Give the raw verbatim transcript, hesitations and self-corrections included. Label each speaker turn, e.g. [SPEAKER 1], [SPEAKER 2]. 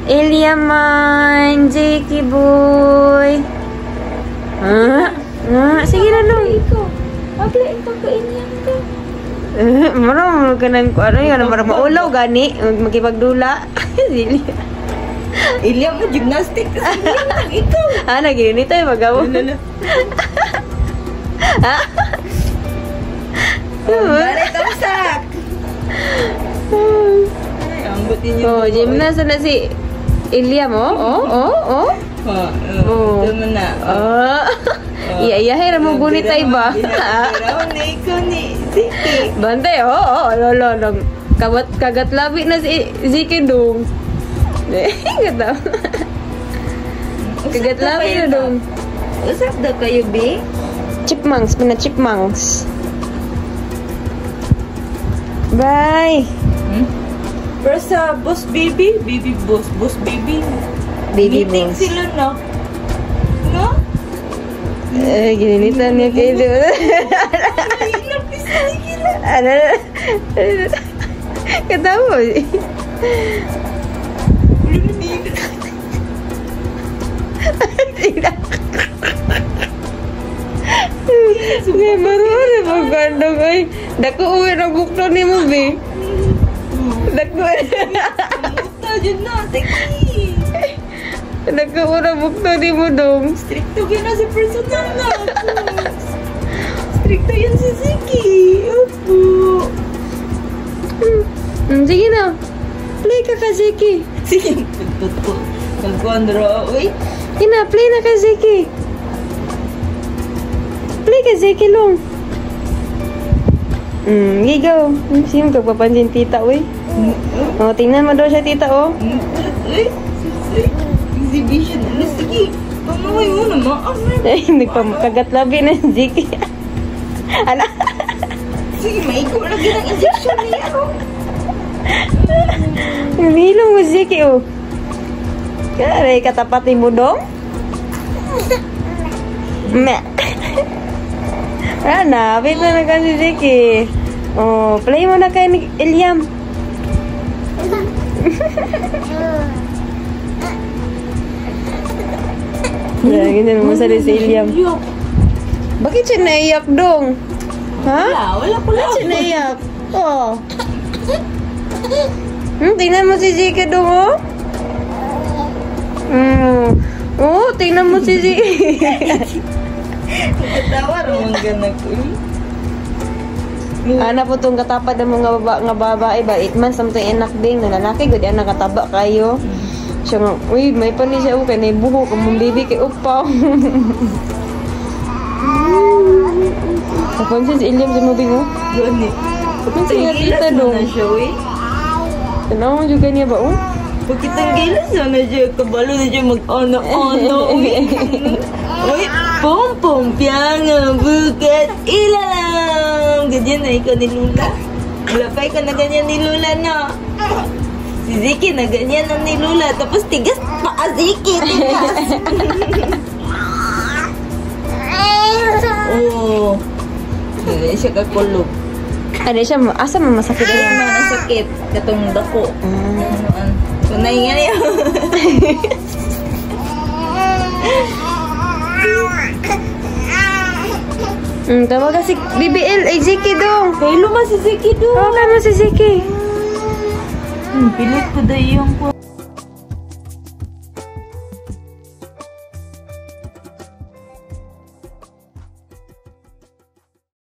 [SPEAKER 1] Ilyaman, Jeki boy. Ah, ah, sige na dong.
[SPEAKER 2] Ikaw. Agla ikaw ka Ilyam ka.
[SPEAKER 1] Eh, marang kanang ko ano yan, marang maulaw gani, magipagdula. Sili.
[SPEAKER 2] Ilyam mo gymnastic kasi Ilyam ikaw.
[SPEAKER 1] Ah, nagini tayo magaw. Ha?
[SPEAKER 2] Balik tamsak. Ay, ambutin niyo.
[SPEAKER 1] Oh, gymnast na si Ilyam, oh, oh, oh, oh.
[SPEAKER 2] Oh,
[SPEAKER 1] Oh.
[SPEAKER 2] ito mo na.
[SPEAKER 1] Oh. Iya, iya, hera mo gunit tayo ba?
[SPEAKER 2] Biraw na ikaw ni Ziki.
[SPEAKER 1] Bantay, oh, oh, lolo, long. Kagat, kagat labi na si Ziki dong. Eh, kata. Kagat labi na dong.
[SPEAKER 2] Usap daw kayo, B?
[SPEAKER 1] Chipmunks, pina chipmunks. Bye.
[SPEAKER 2] Hmm? Pero sa boss baby, baby boss, boss baby.
[SPEAKER 1] Baby
[SPEAKER 2] Meeting
[SPEAKER 1] boss.
[SPEAKER 2] sila na. No?
[SPEAKER 1] Eh, gininitan niya kayo doon.
[SPEAKER 2] Inapis na gila.
[SPEAKER 1] Ano? Kata mo. Tidak. Sige, marami magkandong ay. Dako uwi ng bukto ni mo, be. Dako
[SPEAKER 2] Kamusta dyan na, Ziki?
[SPEAKER 1] Dako uwi ng bukto ni mo, dong.
[SPEAKER 2] Stricto yun na si personal na. Stricto yun si Ziki. Opo.
[SPEAKER 1] Hmm, sige na. Play ka ka, Ziki.
[SPEAKER 2] Sige, tututo. Nagkondro. Uy.
[SPEAKER 1] Ina, play na ka, Ziki. Play ka, Ziki, long. Hmm, gigaw. Siyong kagpapansin tita, uy. O, tingnan mo daw siya, tita, oh.
[SPEAKER 2] Uy. Uy. Exhibition. Ano, sige. Pamaway mo naman.
[SPEAKER 1] Eh, nagpamakagat labi na si Ziki. Ala?
[SPEAKER 2] Sige, maigo lagi ng injection niya.
[SPEAKER 1] Hilong mo, Ziki, oh. Kaya, katapati mo dong? Meh. Ana, wait na na si Ziki. Oh, play mo na kay ni Ilyam. Ya, ganyan mo sa si Ilyam. Bakit siya naiyak dong? Ha?
[SPEAKER 2] Wala, wala ko
[SPEAKER 1] Bakit siya naiyak? Oh. Hmm, tingnan mo si Ziki dong, oh. Hmm. Oh, tingnan mo si Ziki.
[SPEAKER 2] Nagkatawa naman ganak.
[SPEAKER 1] Ana po tong katapad ng mga baba, nga babae ba? eight months samtang enak ding na lalaki gud ana kataba kayo. Siya nga, uy, may pa ni siya okay na buho kamong baby kay upaw. Kapon si Ilyam si mo bingo.
[SPEAKER 2] Gani.
[SPEAKER 1] Kapon siya tita dong.
[SPEAKER 2] Na siya, uy.
[SPEAKER 1] Tanaw juga niya ba, oh?
[SPEAKER 2] Pag kitang gilas na siya, kabalo na siya mag-ano-ano, uy. Uy, pom-pom, piyang, bukat, ilalang. Ganyan na ikaw ni Lula. Malapay ka na ganyan ni Lula, no? Si Ziki na ganyan na ni Lula. Tapos tigas pa, Ziki, tigas. Oo. Ganyan siya kakulog.
[SPEAKER 1] Ano siya, asa mo masakit
[SPEAKER 2] Kaya
[SPEAKER 1] niya?
[SPEAKER 2] mga nasakit, katong dako.
[SPEAKER 1] Mm.
[SPEAKER 2] Tunay nga niya.
[SPEAKER 1] Hmm, tawag ka si B B L, ay Ziki dong.
[SPEAKER 2] Kay luma si Ziki doon.
[SPEAKER 1] Tawagan mo si Ziki.
[SPEAKER 2] Hmm, pilit ko daw yung